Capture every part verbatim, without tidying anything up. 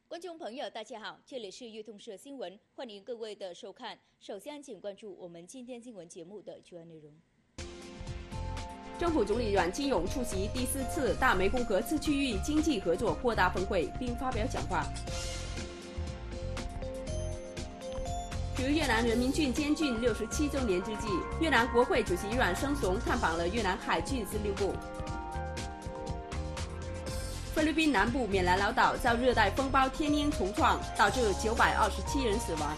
观众朋友，大家好，这里是粤通社新闻，欢迎各位的收看。首先，请关注我们今天新闻节目的主要内容。 政府总理阮金勇出席第四次大湄公河次区域经济合作扩大峰会，并发表讲话。值越南人民军建军六十七周年之际，越南国会主席阮胜雄探访了越南海军司令部。菲律宾南部缅兰老岛遭热带风暴天鹰重创，导致九百二十七人死亡。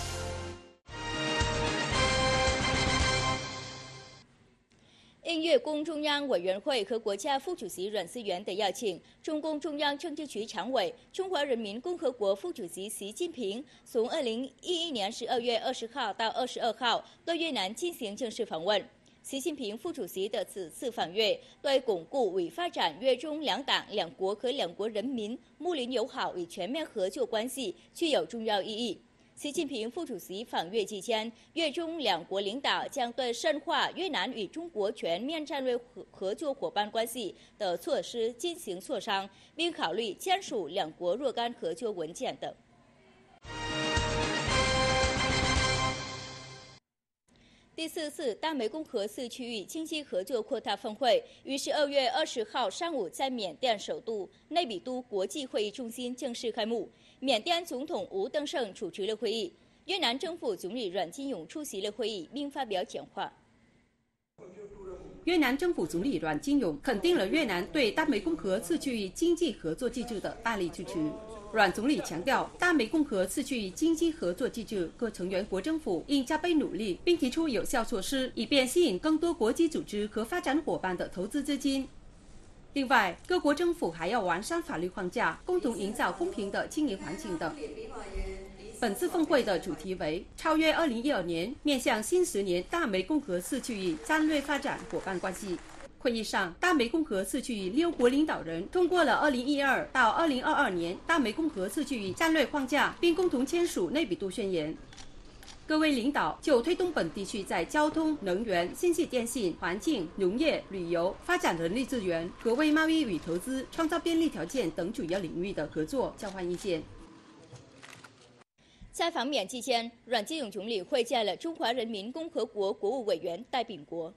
应越共中央委员会和国家副主席阮思源的邀请，中共中央政治局常委、中华人民共和国副主席习近平从二零一一年十二月二十号到二十二号对越南进行正式访问。习近平副主席的此次访越，对巩固与发展越中两党、两国和两国人民睦邻友好与全面合作关系具有重要意义。习近平副主席访越期间，越中两国领导将对深化越南与中国全面战略合作伙伴关系的措施进行磋商，并考虑签署两国若干合作文件等。第四次大湄公河次区域经济合作扩大峰会于十二月二十号上午在缅甸首都内比都国际会议中心正式开幕。缅甸总统吴登盛主持了会议，越南政府总理阮金勇出席了会议并发表讲话。 越南政府总理阮金勇肯定了越南对大湄公河次区域经济合作机制的大力支持。阮总理强调，大湄公河次区域经济合作机制各成员国政府应加倍努力，并提出有效措施，以便吸引更多国际组织和发展伙伴的投资资金。另外，各国政府还要完善法律框架，共同营造公平的经营环境等。本次峰会的主题为超越二零一二年，面向新十年大湄公河次区域战略发展伙伴关系。会议上，大湄公河次区域六国领导人通过了二零一二到二零二二年大湄公河次区域战略框架，并共同签署内比都宣言。各位领导就推动本地区在交通、能源、信息电信、环境、农业、旅游、发展人力资源和为贸易与投资创造便利条件等主要领域的合作交换意见。 在访缅期间，阮金勇总理会见了中华人民共和国国务委员戴秉国。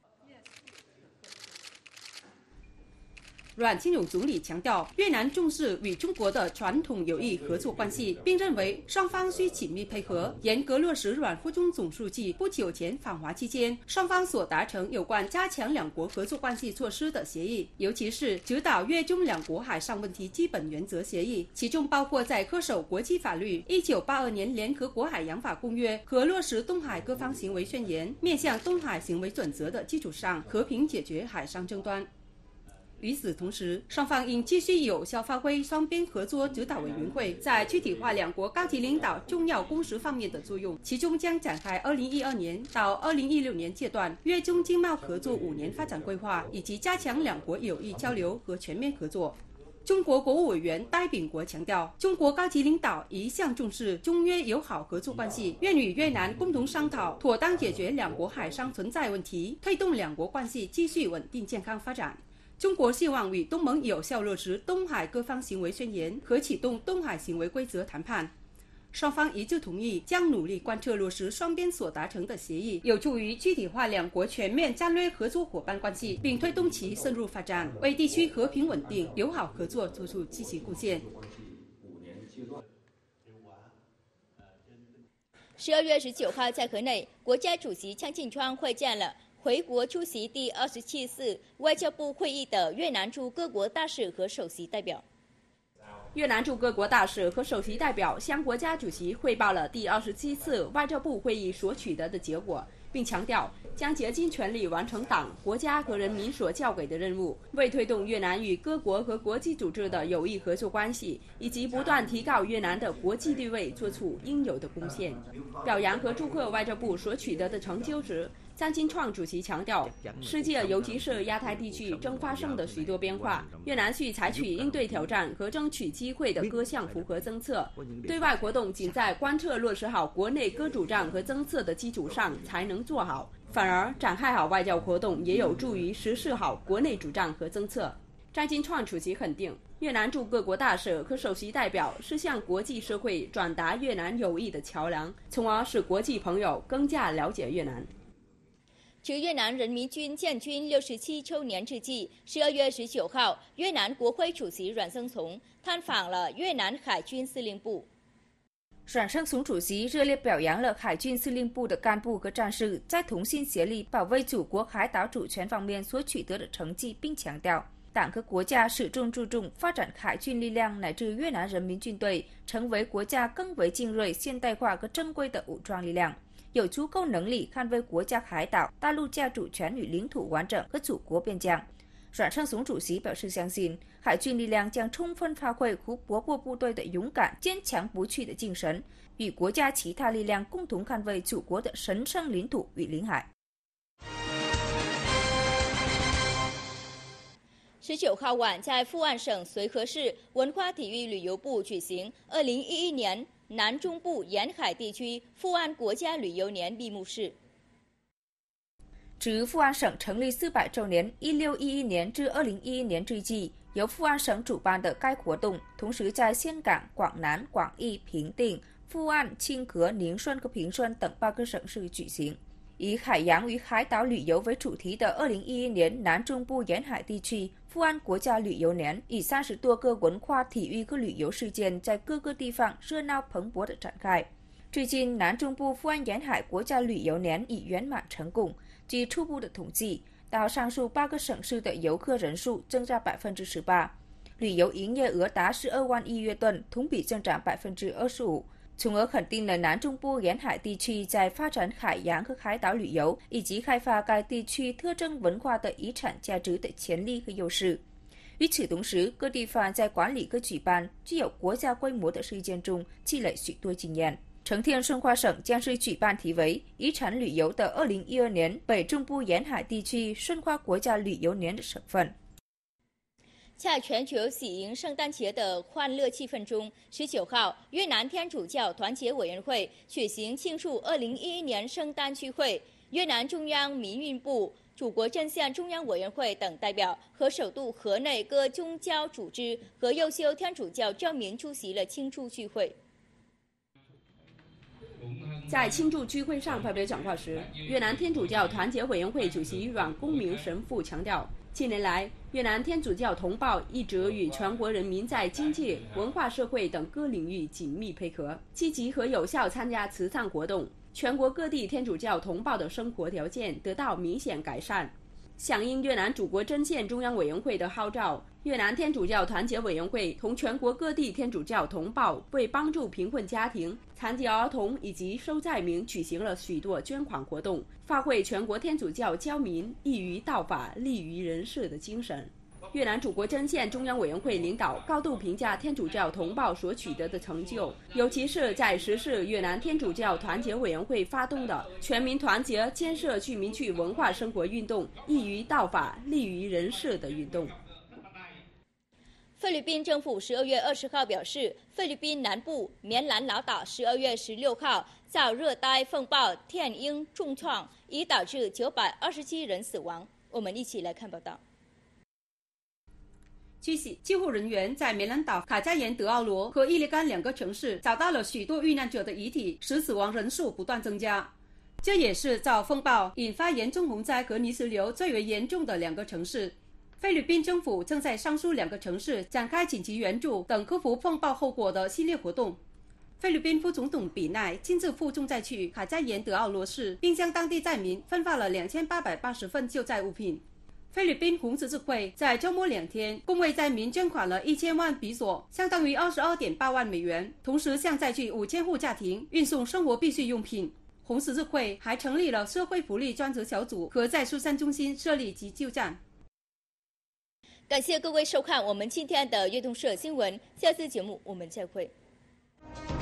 阮金勇总理强调，越南重视与中国的传统友谊合作关系，并认为双方需紧密配合，严格落实阮富中总书记不久前访华期间双方所达成有关加强两国合作关系措施的协议，尤其是指导越中两国海上问题基本原则协议，其中包括在恪守国际法律、一九八二年联合国海洋法公约和落实东海各方行为宣言、面向东海行为准则的基础上，和平解决海上争端。与此同时，双方应继续有效发挥双边合作指导委员会在具体化两国高级领导重要共识方面的作用，其中将展开二零一二年到二零一六年阶段越中经贸合作五年发展规划，以及加强两国友谊交流和全面合作。中国国务委员戴秉国强调，中国高级领导一向重视中越友好合作关系，愿与越南共同商讨妥当解决两国海上存在问题，推动两国关系继续稳定健康发展。中国希望与东盟有效落实东海各方行为宣言和启动东海行为规则谈判。双方一致同意将努力贯彻落实双边所达成的协议，有助于具体化两国全面战略合作伙伴关系，并推动其深入发展，为地区和平稳定、友好合作做出积极贡献。 十二月十九号，在河内，国家主席张晋川会见了回国出席第二十七次外交部会议的越南驻各国大使和首席代表。 越南驻各国大使和首席代表向国家主席汇报了第二十七次外交部会议所取得的结果，并强调将竭尽全力完成党、国家和人民所交给的任务，为推动越南与各国和国际组织的友谊合作关系以及不断提高越南的国际地位做出应有的贡献。表扬和祝贺外交部所取得的成就时，张金创主席强调，世界尤其是亚太地区正发生的许多变化，越南需采取应对挑战和争取机会的各项符合政策。对外活动仅在贯彻落实好国内各主张和政策的基础上才能做好，反而展开好外交活动也有助于实施好国内主张和政策。 张金创主席肯定，越南驻各国大使和首席代表是向国际社会转达越南友谊的桥梁，从而使国际朋友更加了解越南。 值越南人民军建军六十七周年之际，十二月十九号，越南国会主席阮胜松探访了越南海军司令部。 阮胜松主席热烈表扬了海军司令部的干部和战士在同心协力保卫祖国海岛主权方面所取得的成绩，并强调，党和国家始终注重发展海军力量乃至越南人民军队成为国家更为精锐、现代化和正规的武装力量，有足够能力捍卫国家海岛、大陆架主权与领土完整和祖国边疆。阮胜松主席表示相信，海军力量将充分发挥胡伯伯部队的勇敢、坚强不屈的精神，与国家其他力量共同捍卫祖国的神圣领土与领海。 十九号晚，在富安省绥和市文化体育旅游部举行二零一一年南中部沿海地区富安国家旅游年闭幕式。 自富安省成立四百周年（一六一一年至二零一一年）之际，由富安省主办的该活动，同时在岘港、广南、广义、平定、富安、清河、宁顺和平顺等八个省市举行。以海洋与海岛旅游为主题的二零一一年南中部沿海地区富安国家旅游年，以三十多个文化、体育和旅游事件在各个地方热闹蓬勃地展开。最近，南中部富安沿海国家旅游年已圆满成功。据初步的统计，到上述八个省市的游客人数增长百分之十八，旅游营业额达十二万亿越盾，同比增长百分之二十五，从而肯定了南中部沿海地区在发展海洋和海岛旅游以及开发该地区特征文化的遗产价值的潜力和优势。与此同时，各地方在管理和举办具有国家规模的事件中积累许多经验。成田顺化省将是举办题为“遗产旅游”的二零一二年北中部沿海地区顺化国家旅游年的省份。 在全球喜迎圣诞节的欢乐气氛中，十九号，越南天主教团结委员会举行庆祝二零一一年圣诞聚会，越南中央民运部、祖国阵线中央委员会等代表和首都河内各宗教组织和优秀天主教教民出席了庆祝聚会。 在庆祝聚会上发表讲话时，越南天主教团结委员会主席阮公明神父强调，近年来，越南天主教同胞一直与全国人民在经济、文化、社会等各领域紧密配合，积极和有效参加慈善活动，全国各地天主教同胞的生活条件得到明显改善。响应越南祖国阵线中央委员会的号召，越南天主教团结委员会同全国各地天主教同胞为帮助贫困家庭、残疾儿童以及受灾民举行了许多捐款活动，发挥全国天主教教民益于道法、利于人世的精神。越南祖国阵线中央委员会领导高度评价天主教同胞所取得的成就，尤其是在实施越南天主教团结委员会发动的全民团结建设居民区文化生活运动益于道法、利于人世的运动。 菲律宾政府十二月二十号表示，菲律宾南部棉兰老岛十二月十六号遭热带风暴天鹰重创，已导致九百二十七人死亡。我们一起来看报道。 据悉，救护人员在棉兰岛卡加延德奥罗和伊利甘两个城市找到了许多遇难者的遗体，使死亡人数不断增加。这也是遭风暴引发严重洪灾和泥石流最为严重的两个城市。菲律宾政府正在上述两个城市展开紧急援助等克服风暴后果的系列活动。菲律宾副总统比奈亲自赴重灾区卡加延德奥罗市，并向当地灾民分发了两千八百八十份救灾物品。菲律宾红十字会在周末两天共为灾民捐款了一千万比索，相当于二十二点八万美元，同时向灾区五千户家庭运送生活必需用品。红十字会还成立了社会福利专责小组和在疏散中心设立急救站。 感谢各位收看我们今天的悦动社新闻，下次节目我们再会。